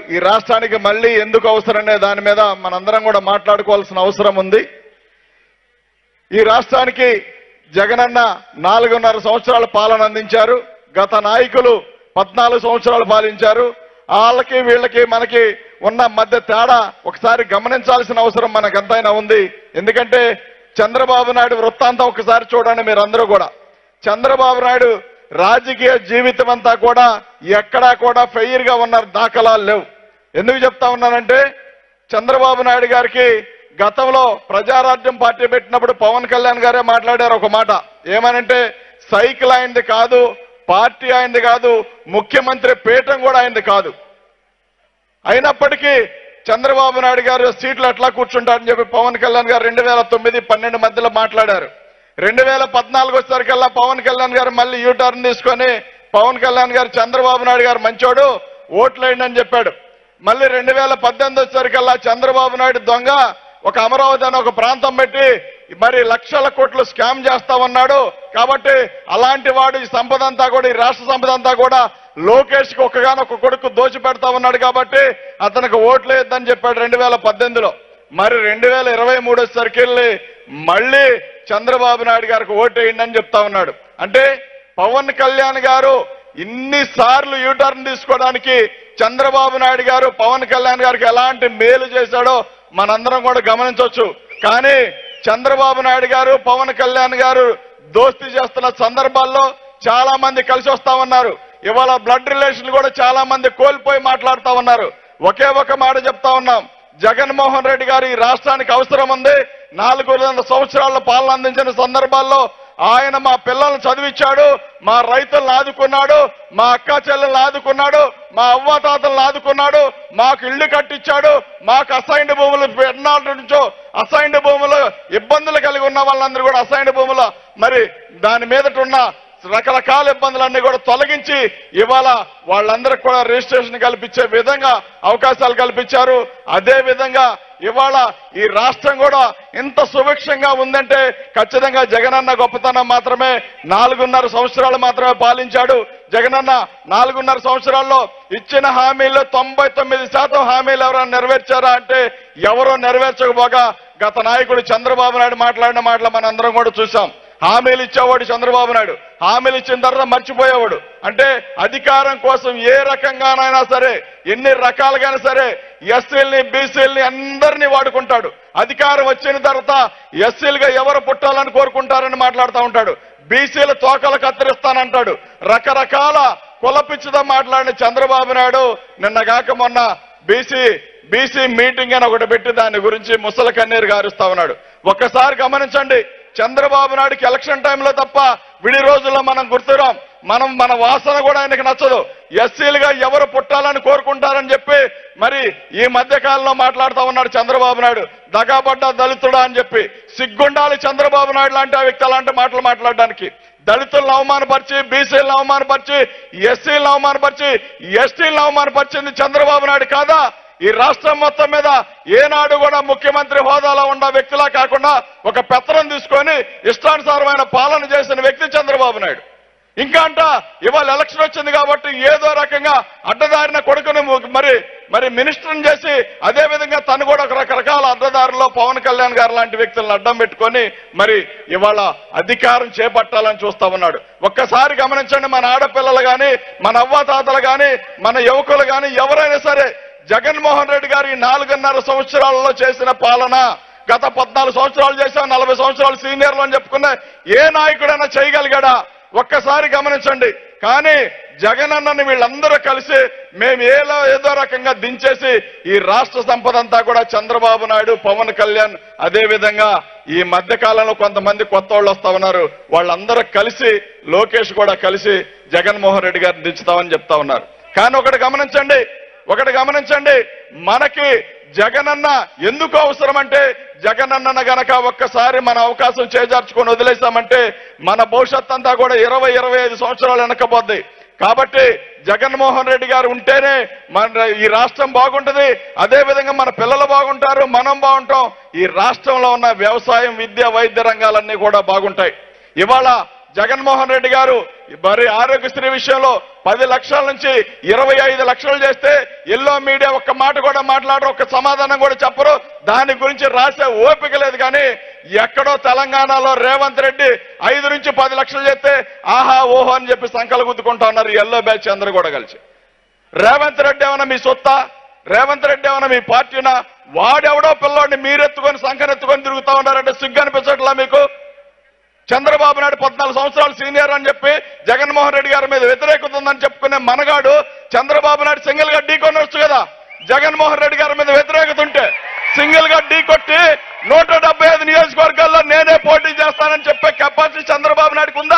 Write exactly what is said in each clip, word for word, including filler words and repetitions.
ఈ రాష్ట్రానికి మళ్ళీ ఎందుకు అవసరమే దాని మీద మనందరం కూడా మాట్లాడుకోవాల్సిన అవసరం ఉంది. ఈ రాష్ట్రానికి జగనన్న నాలుగున్నర సంవత్సరాల పాలన అందించారు. గత నాయకులు పద్నాలుగు సంవత్సరాలు పాలించారు. వాళ్ళకి వీళ్ళకి మనకి ఉన్న మధ్య తేడా ఒకసారి గమనించాల్సిన అవసరం మనకంతైనా ఉంది. ఎందుకంటే చంద్రబాబు నాయుడు వృత్తాంతం ఒకసారి చూడండి మీరందరూ కూడా. చంద్రబాబు నాయుడు రాజకీయ జీవితం అంతా కూడా ఎక్కడా కూడా ఫెయిర్ గా ఉన్న దాఖలాలు లేవు. ఎందుకు చెప్తా ఉన్నానంటే చంద్రబాబు నాయుడు గారికి గతంలో ప్రజారాజ్యం పార్టీ పెట్టినప్పుడు పవన్ కళ్యాణ్ గారే మాట్లాడారు ఒక మాట. ఏమనంటే సైకిల్ అయింది కాదు, పార్టీ అయింది కాదు, ముఖ్యమంత్రి పీఠం కూడా అయింది కాదు. అయినప్పటికీ చంద్రబాబు నాయుడు గారు సీట్లు ఎట్లా కూర్చుంటారని చెప్పి పవన్ కళ్యాణ్ గారు రెండు వేల తొమ్మిది పన్నెండు మధ్యలో మాట్లాడారు. రెండు వేల పద్నాలుగు వచ్చేసరికల్లా పవన్ కళ్యాణ్ గారు మళ్ళీ యూటర్న్ తీసుకొని పవన్ కళ్యాణ్ గారు చంద్రబాబు నాయుడు గారు మంచోడు ఓట్లేయండి అని చెప్పాడు. మళ్ళీ రెండు వేల పద్దెనిమిది వచ్చేసరికల్లా చంద్రబాబు నాయుడు దొంగ ఒక అమరావతి అని ఒక ప్రాంతం పెట్టి మరి లక్షల కోట్లు స్కామ్ చేస్తా ఉన్నాడు. కాబట్టి అలాంటి వాడు ఈ సంపద అంతా కూడా ఈ రాష్ట్ర సంపద అంతా కూడా లోకేష్ కి ఒక్కగానొక్క కొడుకు దోచి పెడతా ఉన్నాడు కాబట్టి అతనికి ఓట్లు వేద్దని చెప్పాడు రెండు వేల పద్దెనిమిదిలో. మరి రెండు వేల ఇరవై మూడు వచ్చేసరికి మళ్ళీ చంద్రబాబు నాయుడు గారికి ఓటు వేయండి అని చెప్తా ఉన్నాడు. అంటే పవన్ కళ్యాణ్ గారు ఇన్నిసార్లు యూటర్న్ తీసుకోవడానికి చంద్రబాబు నాయుడు గారు పవన్ కళ్యాణ్ గారికి ఎలాంటి మేలు చేశాడో మనందరం కూడా గమనించవచ్చు. కానీ చంద్రబాబు నాయుడు గారు పవన్ కళ్యాణ్ గారు దోస్తీ చేస్తున్న సందర్భాల్లో చాలా మంది కలిసి వస్తా ఉన్నారు. ఇవాళ బ్లడ్ రిలేషన్ కూడా చాలా మంది కోల్పోయి మాట్లాడుతా ఉన్నారు. ఒకే ఒక మాట చెప్తా ఉన్నాం, జగన్మోహన్ రెడ్డి గారు ఈ రాష్ట్రానికి అవసరం ఉంది. నాలుగున్నర సంవత్సరాల పాలన అందించిన సందర్భాల్లో ఆయన మా పిల్లల్ని చదివించాడు, మా రైతులను ఆదుకున్నాడు, మా అక్క చెల్లెలను ఆదుకున్నాడు, మా అవ్వాతాతలను ఆదుకున్నాడు, మాకు ఇళ్లు కట్టించాడు, మాకు అసైన్డ్ భూములు ఎన్నాళ్ళ నుంచో అసైన్డ్ భూములు ఇబ్బందులు కలిగి ఉన్న వాళ్ళందరూ కూడా అసైన్డ్ భూములు మరి దాని మీదట ఉన్న రకరకాల ఇబ్బందులన్నీ కూడా తొలగించి ఇవాళ వాళ్ళందరికీ కూడా రిజిస్ట్రేషన్ కల్పించే విధంగా అవకాశాలు కల్పించారు. అదే విధంగా ఇవాళ ఈ రాష్ట్రం కూడా ఇంత సుభిక్షంగా ఉందంటే ఖచ్చితంగా జగనన్న గొప్పతనం మాత్రమే. నాలుగున్నర సంవత్సరాలు మాత్రమే పాలించాడు జగనన్న. నాలుగున్నర సంవత్సరాల్లో ఇచ్చిన హామీల్లో తొంభై తొమ్మిది శాతం హామీలు ఎవరైనా నెరవేర్చారా అంటే ఎవరో నెరవేర్చకపోగా గత నాయకుడు చంద్రబాబు నాయుడు మాట్లాడిన మాటలు మనందరం కూడా చూసాం. హామీలు ఇచ్చేవాడు చంద్రబాబు నాయుడు, హామీలు ఇచ్చిన తర్వాత మర్చిపోయేవాడు. అంటే అధికారం కోసం ఏ రకంగానైనా సరే ఎన్ని రకాలుగానే సరే ఎస్సీల్ని బీసీల్ని అందరినీ వాడుకుంటాడు. అధికారం వచ్చిన తర్వాత ఎస్సీలుగా ఎవరు పుట్టాలని కోరుకుంటారని మాట్లాడుతూ ఉంటాడు. బీసీల తోకలు కత్తిరిస్తానంటాడు. రకరకాల కులపిచ్చితో మాట్లాడిన చంద్రబాబు నాయుడు నిన్నగాక మొన్న బీసీ బీసీ మీటింగ్ అని ఒకటి పెట్టి దాని గురించి ముసలి కన్నీరు గారుస్తా ఉన్నాడు. ఒక్కసారి గమనించండి, చంద్రబాబు నాయుడుకి ఎలక్షన్ టైంలో తప్ప విడి రోజుల్లో మనం గుర్తురాం. మనం మన వాసన కూడా ఆయనకు నచ్చదు. ఎస్సీలుగా ఎవరు పుట్టాలని కోరుకుంటారని చెప్పి మరి ఈ మధ్య కాలంలో మాట్లాడుతూ ఉన్నాడు చంద్రబాబు నాయుడు. దగాబడ్డ దళితుడా అని చెప్పి సిగ్గుండాలి చంద్రబాబు నాయుడు లాంటి ఆ వ్యక్తి అలాంటి మాటలు మాట్లాడడానికి. దళితులను అవమానపరిచి, బీసీలను అవమానపరిచి, ఎస్సీలను అవమానపరిచి, ఎస్టీలను అవమానపరిచింది చంద్రబాబు నాయుడు కాదా? ఈ రాష్ట్రం మొత్తం మీద ఏనాడు కూడా ముఖ్యమంత్రి హోదాలో ఉన్న వ్యక్తిలా కాకుండా ఒక పెత్తనం తీసుకొని ఇష్టానుసారమైన పాలన చేసిన వ్యక్తి చంద్రబాబు నాయుడు. ఇంకా అంట ఇవాళ ఎలక్షన్ వచ్చింది కాబట్టి ఏదో రకంగా అడ్డదారిన కొడుకుని మరి మరి మినిస్టర్ని చేసి అదే విధంగా తను కూడా ఒక రకరకాల అడ్డదారుల్లో పవన్ కళ్యాణ్ గారు లాంటి వ్యక్తులను అడ్డం పెట్టుకొని మరి ఇవాళ అధికారం చేపట్టాలని చూస్తా ఉన్నాడు. ఒక్కసారి గమనించండి, మన ఆడపిల్లలు కానీ మన అవ్వాతాతలు కానీ మన యువకులు కానీ ఎవరైనా సరే జగన్మోహన్ రెడ్డి గారు ఈ నాలుగున్నర సంవత్సరాలలో చేసిన పాలన, గత పద్నాలుగు సంవత్సరాలు చేశాం, నలభై సంవత్సరాలు సీనియర్లు అని చెప్పుకున్న ఏ నాయకుడైనా చేయగలిగాడా? ఒక్కసారి గమనించండి. కానీ జగనన్నని వీళ్ళందరూ కలిసి మేము ఏదో ఏదో రకంగా దించేసి ఈ రాష్ట్ర సంపద అంతా కూడా చంద్రబాబు నాయుడు, పవన్ కళ్యాణ్, అదే విధంగా ఈ మధ్య కాలంలో కొంతమంది కొత్త వాళ్ళు వస్తా ఉన్నారు. వాళ్ళందరూ కలిసి లోకేష్ కూడా కలిసి జగన్మోహన్ రెడ్డి గారిని దించుతామని చెప్తా ఉన్నారు. కానీ ఒకటి గమనించండి ఒకటి గమనించండి మనకి జగనన్న ఎందుకు అవసరం అంటే జగనన్న గనక ఒక్కసారి మన అవకాశం చేజార్చుకొని వదిలేసామంటే మన భవిష్యత్ అంతా కూడా ఇరవై ఇరవై ఐదు సంవత్సరాలు వెనకపోద్ది. కాబట్టి జగన్మోహన్ రెడ్డి గారు ఉంటేనే మన ఈ రాష్ట్రం బాగుంటుంది. అదే విధంగా మన పిల్లలు బాగుంటారు, మనం బాగుంటాం. ఈ రాష్ట్రంలో ఉన్న వ్యవసాయం, విద్య, వైద్య రంగాలన్నీ కూడా బాగుంటాయి. ఇవాళ జగన్మోహన్ రెడ్డి గారు మరి ఆరోగ్యశ్రీ విషయంలో పది లక్షల నుంచి ఇరవై ఐదు లక్షలు చేస్తే ఎల్లో మీడియా ఒక్క మాట కూడా మాట్లాడరు, ఒక్క సమాధానం కూడా చెప్పరు. దాని గురించి రాసే ఓపిక లేదు. కానీ ఎక్కడో తెలంగాణలో రేవంత్ రెడ్డి ఐదు నుంచి పది లక్షలు చేస్తే ఆహా ఓహో అని చెప్పి సంకలు గుద్దుకుంటా ఉన్నారు ఎల్లో బ్యాచ్ అందరూ కూడా కలిసి. రేవంత్ రెడ్డి ఏమన్నా మీ సొత్తా? రేవంత్ రెడ్డి ఏమన్నా మీ పార్టీనా? వాడెవడో పిల్లోడిని మీరెత్తుకొని సంకనెత్తుకొని తిరుగుతా ఉన్నారంటే సిగ్గు అనిపించట్లా మీకు? చంద్రబాబు నాయుడు పద్నాలుగు సంవత్సరాలు సీనియర్ అని చెప్పి జగన్మోహన్ రెడ్డి గారి మీద వ్యతిరేకత ఉందని చెప్పుకునే మనగాడు చంద్రబాబు నాయుడు సింగిల్ గా ఢీ కొనొచ్చు కదా. జగన్మోహన్ రెడ్డి గారి మీద వ్యతిరేకత ఉంటే సింగిల్ గా ఢీ కొట్టి నూట డెబ్బై ఐదు నియోజకవర్గాల్లో నేనే పోటీ చేస్తానని చెప్పే కెపాసిటీ చంద్రబాబు నాయుడుకి ఉందా?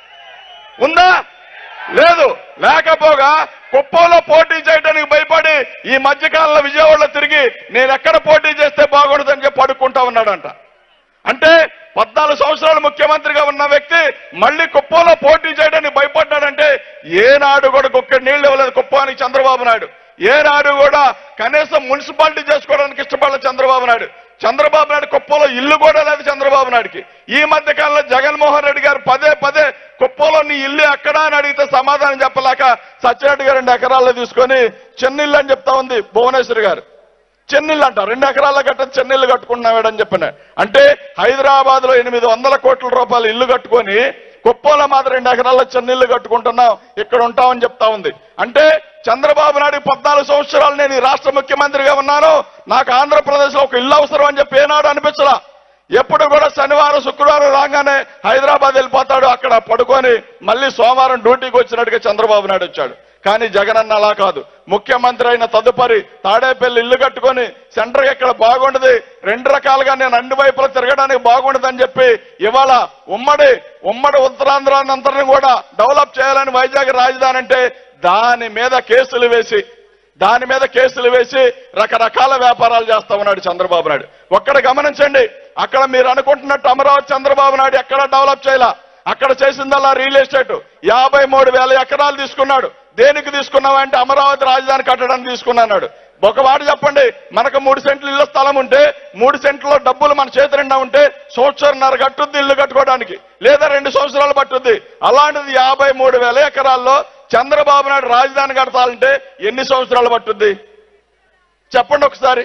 ఉందా? లేదు. లేకపోగా కుప్పంలో పోటీ చేయడానికి భయపడి ఈ మధ్యకాలంలో విజయవాడలో తిరిగి నేను ఎక్కడ పోటీ చేస్తే బాగుండదని చెప్పి అడుక్కుంటా ఉన్నాడంట. అంటే పద్నాలుగు సంవత్సరాలు ముఖ్యమంత్రిగా ఉన్న వ్యక్తి మళ్ళీ కుప్పంలో పోటీ చేయడానికి భయపడ్డాడంటే ఏనాడు కూడా కుక్క నీళ్లు ఇవ్వలేదు కుప్పానికి చంద్రబాబు నాయుడు. ఏనాడు కూడా కనీసం మున్సిపాలిటీ చేసుకోవడానికి ఇష్టపడలేదు చంద్రబాబు నాయుడు. చంద్రబాబు నాయుడు కుప్పంలో ఇల్లు కూడా లేదు చంద్రబాబు నాయుడుకి. ఈ మధ్య కాలంలో జగన్మోహన్ రెడ్డి గారు పదే పదే కుప్పంలో నీ ఇల్లు ఎక్కడా అని అడిగితే సమాధానం చెప్పలేక సత్యరెడ్డి గారు రెండు ఎకరాల్లో తీసుకొని చెన్నిల్లు అని చెప్తా ఉంది భువనేశ్వరి గారు. చెన్నీళ్ళు అంట రెండు ఎకరాల గట్ట చెన్నీళ్ళు కట్టుకుంటున్నాడని చెప్పిన. అంటే హైదరాబాద్ లో ఎనిమిది వందల కోట్ల రూపాయలు ఇల్లు కట్టుకొని కుప్పంలో మాత్రం రెండు ఎకరాల చెన్నీళ్లు కట్టుకుంటున్నాం, ఇక్కడ ఉంటామని చెప్తా ఉంది. అంటే చంద్రబాబు నాయుడు పద్నాలుగు సంవత్సరాలు నేను ఈ రాష్ట్ర ముఖ్యమంత్రిగా ఉన్నాను, నాకు ఆంధ్రప్రదేశ్ లో ఒక ఇల్లు అవసరం అని చెప్పి ఏనాడు అనిపించలా. ఎప్పుడు కూడా శనివారం శుక్రవారం రాగానే హైదరాబాద్ వెళ్ళిపోతాడు, అక్కడ పడుకొని మళ్ళీ సోమవారం డ్యూటీకి వచ్చినట్టుగా చంద్రబాబు నాయుడు వచ్చాడు. కానీ జగనన్న అలా కాదు. ముఖ్యమంత్రి అయిన తదుపరి తాడేపల్లి ఇల్లు కట్టుకొని సెంటర్ ఎక్కడ బాగుండదు, రెండు రకాలుగా నేను అన్ని వైపులా తిరగడానికి బాగుండదని చెప్పి ఇవాళ ఉమ్మడి ఉమ్మడి ఉత్తరాంధ్రానంతరం కూడా డెవలప్ చేయాలని వైజాగ్ రాజధాని అంటే దాని మీద కేసులు వేసి దాని మీద కేసులు వేసి రకరకాల వ్యాపారాలు చేస్తా ఉన్నాడు చంద్రబాబు నాయుడు. ఒక్కడ గమనించండి, అక్కడ మీరు అనుకుంటున్నట్టు అమరావతి చంద్రబాబు నాయుడు ఎక్కడ డెవలప్ చేయాల. అక్కడ చేసిందల్లా రియల్ ఎస్టేట్. యాభై మూడు వేల ఎకరాలు తీసుకున్నాడు. దేనికి తీసుకున్నావంటే అమరావతి రాజధాని కట్టడానికి తీసుకున్నాడు. ఒక మాట చెప్పండి, మనకు మూడు సెంట్లు ఇళ్ల స్థలం ఉంటే మూడు సెంట్లో డబ్బులు మన చేతి నిండా ఉంటే సంవత్సరంన్నర కట్టుద్ది ఇల్లు కట్టుకోవడానికి, లేదా రెండు సంవత్సరాలు పట్టుద్ది. అలాంటిది యాభై మూడు వేల ఎకరాల్లో చంద్రబాబు నాయుడు రాజధాని కడతాలంటే ఎన్ని సంవత్సరాలు పట్టుద్ది చెప్పండి ఒకసారి.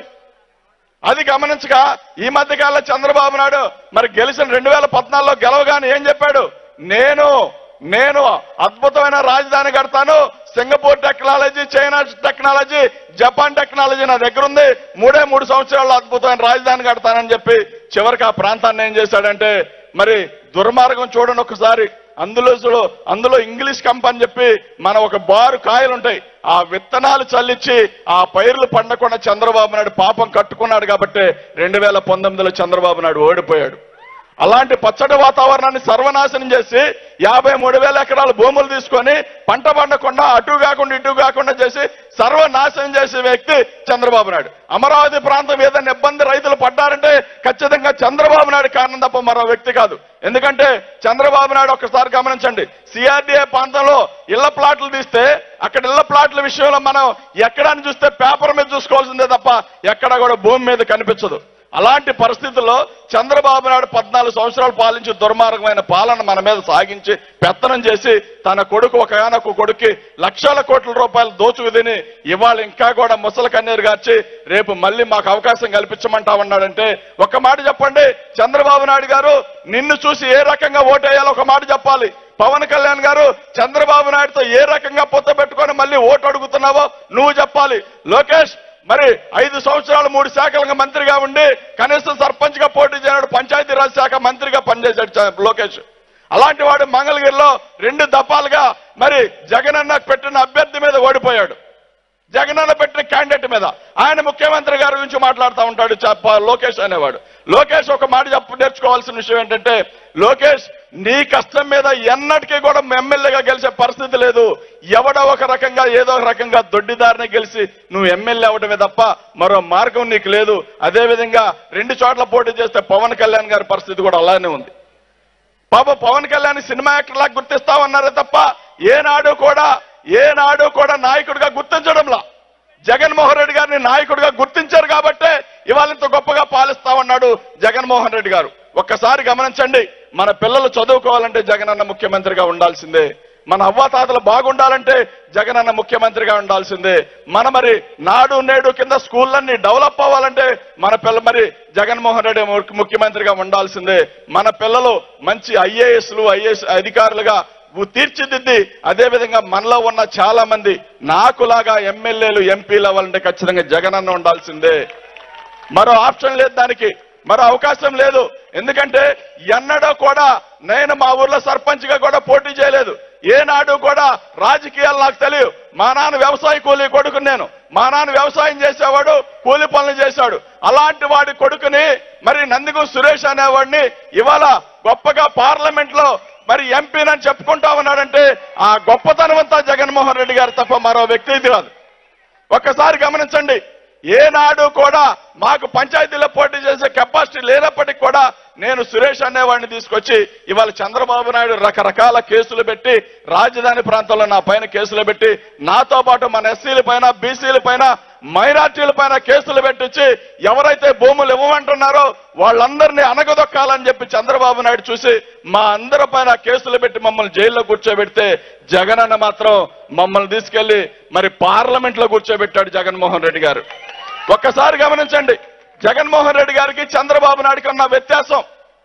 అది గమనించగా ఈ మధ్యకాలంలో చంద్రబాబు నాయుడు మరి గెలిచిన రెండు వేల పద్నాలుగులో గెలవగానే ఏం చెప్పాడు? నేను నేను అద్భుతమైన రాజధాని కడతాను, Singapore technology, China technology, Japan technology నా దగ్గర ఉంది, మూడే మూడు సంవత్సరాల్లో అద్భుతమైన రాజధాని కడతానని చెప్పి చివరికి ఆ ప్రాంతాన్ని ఏం చేశాడంటే మరి దుర్మార్గం చూడండి ఒకసారి. అందులో అందులో ఇంగ్లీష్ కంప్ అని చెప్పి మన ఒక బారు కాయలు ఉంటాయి, ఆ విత్తనాలు చల్లించి ఆ పైర్లు పండకుండా చంద్రబాబు నాయుడు పాపం కట్టుకున్నాడు. కాబట్టి రెండు వేల పంతొమ్మిదిలో చంద్రబాబు నాయుడు ఓడిపోయాడు. అలాంటి పచ్చడి వాతావరణాన్ని సర్వనాశనం చేసి యాభై మూడు వేల ఎకరాల భూములు తీసుకొని పంట పండకుండా అటు కాకుండా ఇటు కాకుండా చేసి సర్వనాశనం చేసే వ్యక్తి చంద్రబాబు నాయుడు. అమరావతి ప్రాంతం ఏదైనా ఇబ్బంది రైతులు పడ్డారంటే ఖచ్చితంగా చంద్రబాబు నాయుడు కారణం తప్ప మరో వ్యక్తి కాదు. ఎందుకంటే చంద్రబాబు నాయుడు ఒక్కసారి గమనించండి, సిఆర్డీఏ ప్రాంతంలో ఇళ్ల ప్లాట్లు తీస్తే అక్కడ ఇళ్ల ప్లాట్ల విషయంలో మనం ఎక్కడాన్ని చూస్తే పేపర్ మీద చూసుకోవాల్సిందే తప్ప ఎక్కడ కూడా భూమి మీద కనిపించదు. అలాంటి పరిస్థితుల్లో చంద్రబాబు నాయుడు పద్నాలుగు సంవత్సరాలు పాలించి దుర్మార్గమైన పాలన మన మీద సాగించి పెత్తనం చేసి తన కొడుకు ఒకగానొక కొడుక్కి లక్షల కోట్ల రూపాయలు దోచుకు తిని ఇవాళ ఇంకా కూడా ముసలి కన్నీరు గార్చి రేపు మళ్ళీ మాకు అవకాశం కల్పించమంటా ఉన్నాడంటే ఒక్క మాట చెప్పండి, చంద్రబాబు నాయుడు గారు నిన్ను చూసి ఏ రకంగా ఓటేయాలో ఒక మాట చెప్పాలి. పవన్ కళ్యాణ్ గారు చంద్రబాబు నాయుడుతో ఏ రకంగా పొత్తు పెట్టుకొని మళ్ళీ ఓటు అడుగుతున్నావో నువ్వు చెప్పాలి. లోకేష్ మరి ఐదు సంవత్సరాలు మూడు శాఖలుగా మంత్రిగా ఉండి కనీసం సర్పంచ్ గా పోటీ చేయనాడు, పంచాయతీరాజ్ శాఖ మంత్రిగా పనిచేశాడు లోకేష్. అలాంటి వాడు మంగళగిరిలో రెండు దఫాలుగా మరి జగనన్న పెట్టిన అభ్యర్థి మీద ఓడిపోయాడు. జగనన్న పెట్టిన క్యాండిడేట్ మీద ఆయన ముఖ్యమంత్రి గారి గురించి మాట్లాడుతూ ఉంటాడు లోకేష్ అనేవాడు. లోకేష్ ఒక మాట చెప్పు నేర్చుకోవాల్సిన విషయం ఏంటంటే, లోకేష్ నీ కష్టం మీద ఎన్నటికీ కూడా ఎమ్మెల్యేగా గెలిచే పరిస్థితి లేదు. ఎవడో ఒక రకంగా ఏదో ఒక రకంగా దొడ్డిదారిని గెలిచి నువ్వు ఎమ్మెల్యే అవడమే తప్ప మరో మార్గం నీకు లేదు. అదేవిధంగా రెండు చోట్ల పోటీ చేస్తే పవన్ కళ్యాణ్ గారి పరిస్థితి కూడా అలానే ఉంది. పాప పవన్ కళ్యాణ్ సినిమా యాక్టర్ లాగా గుర్తిస్తామన్నారే తప్ప ఏనాడు కూడా ఏనాడు కూడా నాయకుడిగా గుర్తించడంలా. జగన్మోహన్ రెడ్డి గారిని నాయకుడిగా గుర్తించారు కాబట్టే ఇవాళ ఇంత గొప్పగా పాలిస్తా ఉన్నాడు జగన్మోహన్ రెడ్డి గారు. ఒక్కసారి గమనించండి, మన పిల్లలు చదువుకోవాలంటే జగనన్న ముఖ్యమంత్రిగా ఉండాల్సిందే. మన అవ్వాతాతలు బాగుండాలంటే జగనన్న ముఖ్యమంత్రిగా ఉండాల్సిందే. మన మరి నాడు నేడు కింద స్కూళ్ళన్నీ డెవలప్ అవ్వాలంటే మన పిల్ల మరి జగన్మోహన్ రెడ్డి ముఖ్యమంత్రిగా ఉండాల్సిందే. మన పిల్లలు మంచి ఐఏఎస్లు ఐఏఎస్ అధికారులుగా తీర్చిదిద్ది అదేవిధంగా మనలో ఉన్న చాలా మంది నాకులాగా ఎమ్మెల్యేలు ఎంపీలు అవ్వాలంటే ఖచ్చితంగా జగనన్న ఉండాల్సిందే. మరో ఆప్షన్ లేదు, దానికి మరో అవకాశం లేదు. ఎందుకంటే ఎన్నడూ కూడా నేను మా ఊర్లో సర్పంచ్ గా కూడా పోటీ చేయలేదు. ఏనాడు కూడా రాజకీయాలు నాకు తెలియదు. మా నాన్న వ్యవసాయ కూలీ కొడుకు, నేను మా నాన్న వ్యవసాయం చేసేవాడు, కూలి పనులు చేశాడు. అలాంటి వాడి కొడుకుని మరి నందిగు సురేష్ అనేవాడిని ఇవాళ గొప్పగా పార్లమెంట్ లో మరి ఎంపీనని చెప్పుకుంటా ఉన్నాడంటే ఆ గొప్పతనం అంతా జగన్మోహన్ రెడ్డి గారు తప్ప మరో వ్యక్తి కాదు. ఒక్కసారి గమనించండి, ఏనాడు కూడా మాకు పంచాయతీలో పోటీ చేసే కెపాసిటీ లేనప్పటికీ కూడా నేను సురేష్ అనేవాడిని తీసుకొచ్చి ఇవాళ చంద్రబాబు నాయుడు రకరకాల కేసులు పెట్టి రాజధాని ప్రాంతంలో నా పైన కేసులు పెట్టి నాతో పాటు మన ఎస్సీల పైన బీసీల పైన మైనార్టీల పైన కేసులు పెట్టించి ఎవరైతే భూములు ఇవ్వమంటున్నారో వాళ్ళందరినీ అనగదొక్కాలని చెప్పి చంద్రబాబు నాయుడు చూసి మా అందరి పైన కేసులు పెట్టి మమ్మల్ని జైల్లో కూర్చోబెడితే జగనన్న మాత్రం మమ్మల్ని తీసుకెళ్లి మరి పార్లమెంట్ లో కూర్చోబెట్టాడు జగన్మోహన్ రెడ్డి గారు. ఒక్కసారి గమనించండి, జగన్మోహన్ రెడ్డి గారికి చంద్రబాబు నాయుడుకి ఉన్న వ్యత్యాసం.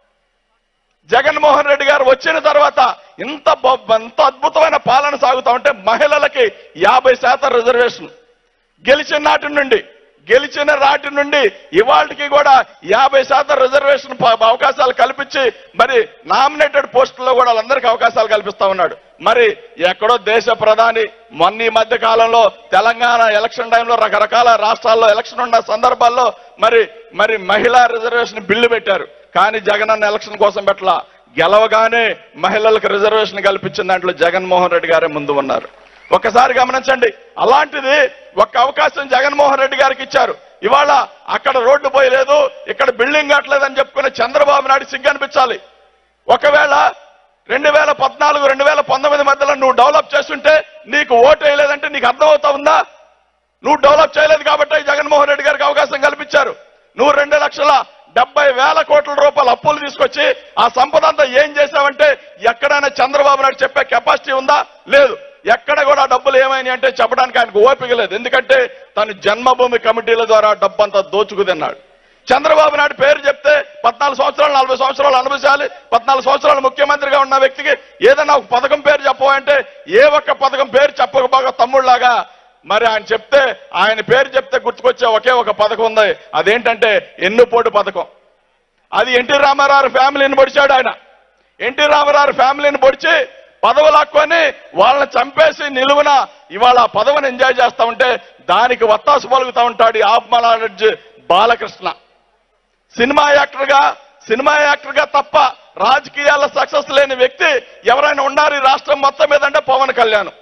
జగన్మోహన్ రెడ్డి గారు వచ్చిన తర్వాత ఇంత ఇంత అద్భుతమైన పాలన సాగుతా ఉంటే మహిళలకి యాభై శాతం రిజర్వేషన్ గెలిచిన నాటి నుండి గెలిచిన నాటి నుండి ఇవాళకి కూడా యాభై శాతం రిజర్వేషన్ అవకాశాలు కల్పించి మరి నామినేటెడ్ పోస్టుల్లో కూడా వాళ్ళందరికీ అవకాశాలు కల్పిస్తా ఉన్నాడు. మరి ఎక్కడో దేశ ప్రధాని మొన్న ఈ మధ్య కాలంలో తెలంగాణ ఎలక్షన్ టైంలో రకరకాల రాష్ట్రాల్లో ఎలక్షన్ ఉన్న సందర్భాల్లో మరి మరి మహిళా రిజర్వేషన్ బిల్లు పెట్టారు. కానీ జగనన్న ఎలక్షన్ కోసం పెట్టలా, గెలవగానే మహిళలకు రిజర్వేషన్ కల్పించిన దాంట్లో జగన్మోహన్ రెడ్డి గారే ముందు ఉన్నారు. ఒక్కసారి గమనించండి, అలాంటిది ఒక్క అవకాశం జగన్మోహన్ రెడ్డి గారికి ఇచ్చారు. ఇవాళ అక్కడ రోడ్డు పోయలేదు, ఇక్కడ బిల్డింగ్ కట్టలేదని చెప్పుకునే చంద్రబాబు నాయుడు సిగ్గు అనిపించాలి. ఒకవేళ రెండు వేల పద్నాలుగు రెండు వేల పంతొమ్మిది మధ్యలో నువ్వు డెవలప్ చేస్తుంటే నీకు ఓటు వేయలేదంటే నీకు అర్థమవుతా ఉందా? నువ్వు డెవలప్ చేయలేదు కాబట్టి జగన్మోహన్ రెడ్డి గారికి అవకాశం కల్పించారు. నువ్వు రెండు లక్షల డెబ్బై వేల కోట్ల రూపాయల అప్పులు తీసుకొచ్చి ఆ సంపద అంతా ఏం చేశావంటే ఎక్కడైనా చంద్రబాబు నాయుడు చెప్పే కెపాసిటీ ఉందా? లేదు. ఎక్కడ కూడా డబ్బులు ఏమైనాయి అంటే చెప్పడానికి ఆయనకు ఓపిక లేదు. ఎందుకంటే తను జన్మభూమి కమిటీల ద్వారా డబ్బంతా దోచుకు తిన్నాడు. చంద్రబాబు నాయుడు పేరు చెప్తే పద్నాలుగు సంవత్సరాలు నలభై సంవత్సరాలు అనుభవించాలి. పద్నాలుగు సంవత్సరాలు ముఖ్యమంత్రిగా ఉన్న వ్యక్తికి ఏదైనా ఒక పథకం పేరు చెప్పమంటే ఏ ఒక్క పథకం పేరు చెప్పకపోగా తమ్ముళ్లాగా మరి ఆయన చెప్తే ఆయన పేరు చెప్తే గుర్తుకొచ్చే ఒకే ఒక పథకం ఉంది. అదేంటంటే ఎన్నుపోటు పథకం. అది ఎన్టీ రామారావు ఫ్యామిలీని పొడిచాడు ఆయన. ఎన్టీ రామారావు ఫ్యామిలీని పొడిచి పదవులు లాక్కొని వాళ్ళని చంపేసి నిలువున ఇవాళ పదవిని ఎంజాయ్ చేస్తా ఉంటే దానికి వత్తాసు పలుకుతా ఉంటాడు ఆత్మలాడ్జ్ బాలకృష్ణ. సినిమా యాక్టర్ గా సినిమా యాక్టర్ గా తప్ప రాజకీయాల్లో సక్సెస్ లేని వ్యక్తి ఎవరైనా ఉన్నారు ఈ రాష్ట్రం మొత్తం మీద అంటే పవన్ కళ్యాణ్.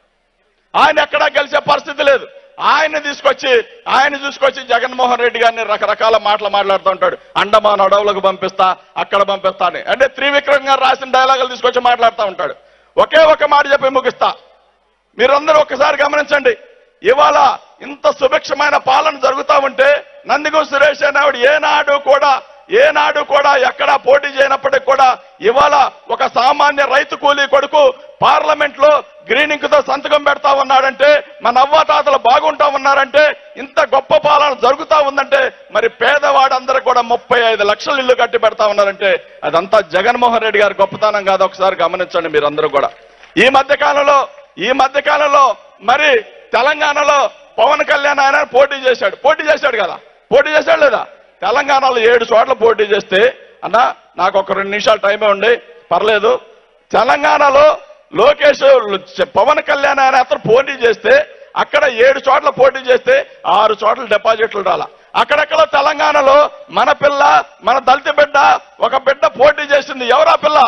ఆయన ఎక్కడా గెలిచే పరిస్థితి లేదు. ఆయన తీసుకొచ్చి ఆయన తీసుకొచ్చి జగన్మోహన్ రెడ్డి గారిని రకరకాల మాటలు మాట్లాడుతూ ఉంటాడు. అండమాన్ అడవులకు పంపిస్తా, అక్కడ పంపిస్తా అని. అంటే త్రివిక్రమ్ గారు రాసిన డైలాగులు తీసుకొచ్చి మాట్లాడుతూ ఉంటాడు. ఒకే ఒక మాట చెప్పి ముగిస్తా. మీరందరూ ఒక్కసారి గమనించండి, ఇవాళ ఇంత సుభిక్షమైన పాలన జరుగుతూ ఉంటే నందిగు సురేష్ అనేవాడు ఏనాడు కూడా ఏనాడు కూడా ఎక్కడా పోటీ చేయనప్పటికీ కూడా ఇవాళ ఒక సామాన్య రైతు కూలీ కొడుకు పార్లమెంట్ లో గ్రీనింగ్ తో సంతకం పెడతా ఉన్నాడంటే మన అవ్వాతాతలు బాగుంటా ఉన్నారంటే ఇంత గొప్ప పాలన జరుగుతా ఉందంటే మరి పేదవాడందరూ కూడా ముప్పై ఐదు లక్షలు ఇల్లు కట్టి పెడతా ఉన్నారంటే అదంతా జగన్మోహన్ రెడ్డి గారి గొప్పతనం కాదు. ఒకసారి గమనించండి మీరందరూ కూడా. ఈ మధ్య కాలంలో ఈ మధ్య కాలంలో మరి తెలంగాణలో పవన్ కళ్యాణ్ ఆయన పోటీ చేశాడు పోటీ చేశాడు కదా పోటీ చేశాడు లేదా? తెలంగాణలో ఏడు చోట్ల పోటీ చేస్తే అన్న నాకు ఒక రెండు నిమిషాలు టైమే ఉండి పర్లేదు. తెలంగాణలో లోకేష్ పవన్ కళ్యాణ్ ఆయన అతను పోటీ చేస్తే అక్కడ ఏడు చోట్ల పోటీ చేస్తే ఆరు చోట్ల డిపాజిట్లు రాలా. అక్కడక్కడ తెలంగాణలో మన పిల్ల మన దళిత బిడ్డ ఒక బిడ్డ పోటీ చేసింది. ఎవరా పిల్ల?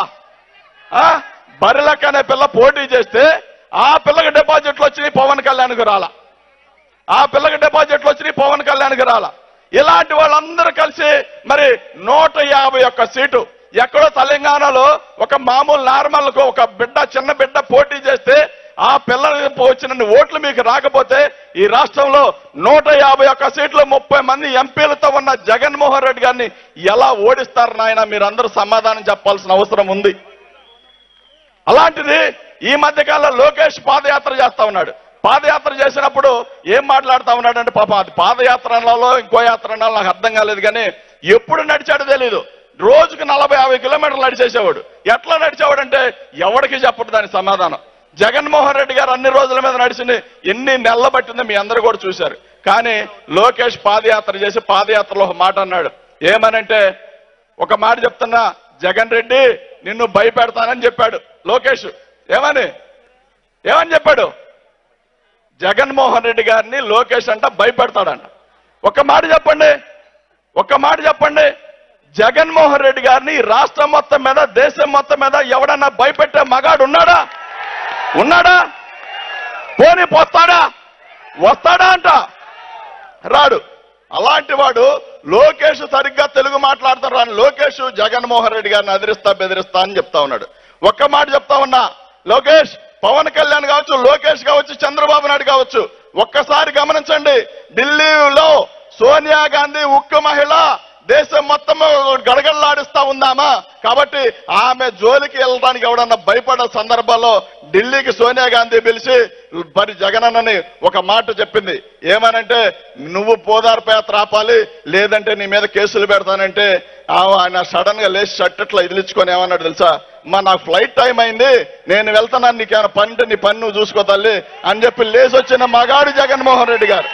బరిలక్ అనే పిల్ల పోటీ చేస్తే ఆ పిల్లకి డిపాజిట్లు వచ్చినాయి, పవన్ కళ్యాణ్కి రాలా. ఆ పిల్లకి డిపాజిట్లు వచ్చినాయి, పవన్ కళ్యాణ్కి రాలా. ఇలాంటి వాళ్ళందరూ కలిసి మరి నూట యాభై ఒక్క సీటు ఎక్కడో తెలంగాణలో ఒక మామూలు నార్మల్ ఒక బిడ్డ చిన్న బిడ్డ పోటీ చేస్తే ఆ పిల్లలకు వచ్చిన ఓట్లు మీకు రాకపోతే ఈ రాష్ట్రంలో నూట యాభై ఒక్క సీట్లు ముప్పై మంది ఎంపీలతో ఉన్న జగన్మోహన్ రెడ్డి గారిని ఎలా ఓడిస్తారు నాయన? మీరందరూ సమాధానం చెప్పాల్సిన అవసరం ఉంది. అలాంటిది ఈ మధ్య కాలంలో లోకేష్ పాదయాత్ర చేస్తా ఉన్నాడు. పాదయాత్ర చేసినప్పుడు ఏం మాట్లాడుతా ఉన్నాడు అంటే, పాపం అది పాదయాత్రలలో ఇంకో యాత్ర నాకు అర్థం కాలేదు, కానీ ఎప్పుడు నడిచాడో తెలీదు. రోజుకు నలభై యాభై కిలోమీటర్లు నడిచేసేవాడు. ఎట్లా నడిచేవాడు అంటే ఎవరికి చెప్పడు దాని సమాధానం. జగన్మోహన్ రెడ్డి గారు అన్ని రోజుల మీద నడిచింది ఎన్ని నెలల పట్టిందో మీ అందరూ కూడా చూశారు. కానీ లోకేష్ పాదయాత్ర చేసి పాదయాత్రలో ఒక మాట అన్నాడు. ఏమనంటే, ఒక మాట చెప్తున్నా, జగన్ రెడ్డి నిన్ను భయపెడతానని చెప్పాడు లోకేష్. ఏమని ఏమని చెప్పాడు? జగన్మోహన్ రెడ్డి గారిని లోకేష్ అంట భయపెడతాడంట. ఒక్క మాట చెప్పండి, ఒక్క మాట చెప్పండి. జగన్మోహన్ రెడ్డి గారిని రాష్ట్రం మొత్తం మీద, దేశం మొత్తం మీద ఎవడన్నా భయపెట్టే మగాడు ఉన్నాడా? ఉన్నాడా? పోనీ పోస్తాడా? వస్తాడా అంట? రాడు. అలాంటి వాడు లోకేష్ సరిగ్గా తెలుగు మాట్లాడతారు అని లోకేష్ జగన్మోహన్ రెడ్డి గారిని అదిరిస్తా బెదిరిస్తా అని చెప్తా ఉన్నాడు. ఒక్క మాట చెప్తా ఉన్నా, లోకేష్, పవన్ కళ్యాణ్ కావచ్చు, లోకేష్ కావచ్చు, చంద్రబాబు నాయుడు కావచ్చు, ఒక్కసారి గమనించండి. ఢిల్లీలో సోనియా గాంధీ ఉక్కు మహిళ దేశం మొత్తం గడగడలాడిస్తా ఉందామా? కాబట్టి ఆమె జోలికి వెళ్ళడానికి ఎవడన్నా భయపడే సందర్భాల్లో ఢిల్లీకి సోనియా గాంధీ పిలిచి మరి జగనన్నని ఒక మాట చెప్పింది. ఏమనంటే, నువ్వు పోదార్పు యాత్ర ఆపాలి, లేదంటే నీ మీద కేసులు పెడతానంటే ఆయన సడన్ గా లేచి షట్టట్లా ఇదిలించుకొని ఏమన్నాడు తెలుసా? మా నాకు ఫ్లైట్ టైం అయింది, నేను వెళ్తున్నాను, నీకేమైనా పని అంటే నీ పని నువ్వు చూసుకో తల్లి అని చెప్పి లేచి వచ్చిన మగాడు జగన్మోహన్ రెడ్డి గారు.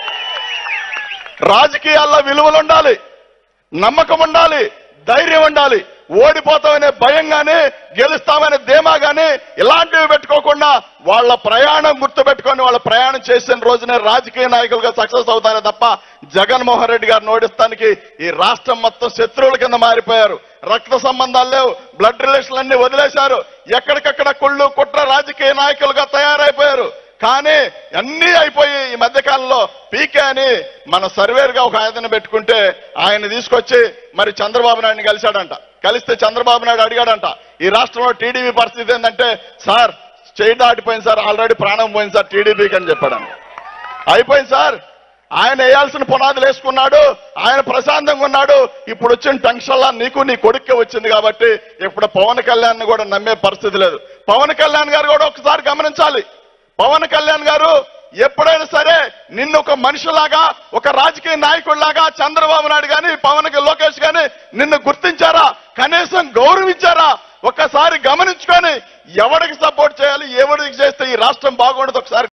రాజకీయాల్లో విలువలు ఉండాలి, నమ్మకం ఉండాలి, ధైర్యం ఉండాలి. ఓడిపోతామనే భయం గానీ, గెలుస్తామనే ధీమా గానీ ఇలాంటివి పెట్టుకోకుండా వాళ్ళ ప్రయాణం గుర్తుపెట్టుకొని వాళ్ళ ప్రయాణం చేసిన రోజునే రాజకీయ నాయకులుగా సక్సెస్ అవుతారే తప్ప జగన్మోహన్ రెడ్డి గారిని ఓడిస్తానికి ఈ రాష్ట్రం మొత్తం శత్రువుల కింద మారిపోయారు. రక్త సంబంధాలు లేవు, బ్లడ్ రిలేషన్లన్నీ వదిలేశారు. ఎక్కడికక్కడ కుళ్ళు కుట్ర రాజకీయ నాయకులుగా తయారైపోయారు. కానీ అన్నీ అయిపోయి ఈ మధ్యకాలంలో పీకే అని మన సర్వేర్ గా ఒక ఆయన పెట్టుకుంటే ఆయన తీసుకొచ్చి మరి చంద్రబాబు నాయుడిని కలిశాడంట. కలిస్తే చంద్రబాబు నాయుడు అడిగాడంట, ఈ రాష్ట్రంలో టీడీపీ పరిస్థితి ఏంటంటే, సార్ చేయి దాటిపోయింది సార్, ఆల్రెడీ ప్రాణం పోయింది సార్ టీడీపీకి అని చెప్పాడంట. అయిపోయింది సార్, ఆయన వేయాల్సిన పునాదులు వేసుకున్నాడు, ఆయన ప్రశాంతంగా ఉన్నాడు. ఇప్పుడు వచ్చిన టెన్షన్లా నీకు నీ కొడుక్కే వచ్చింది కాబట్టి ఇప్పుడు పవన్ కళ్యాణ్ కూడా నమ్మే పరిస్థితి లేదు. పవన్ కళ్యాణ్ గారు కూడా ఒకసారి గమనించాలి. పవన్ కళ్యాణ్ గారు ఎప్పుడైనా సరే నిన్ను ఒక మనిషిలాగా, ఒక రాజకీయ నాయకుడిలాగా చంద్రబాబు నాయుడు గాని పవన్ లోకేష్ గాని నిన్ను గుర్తించారా? కనీసం గౌరవించారా? ఒక్కసారి గమనించుకొని ఎవరికి సపోర్ట్ చేయాలి, ఎవరికి చేస్తే ఈ రాష్ట్రం బాగుండదు ఒకసారి